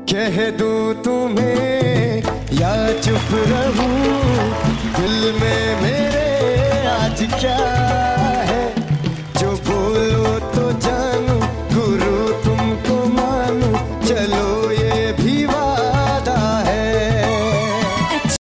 कह दूं तुम्हें या चुप रहूं, दिल में मेरे आज क्या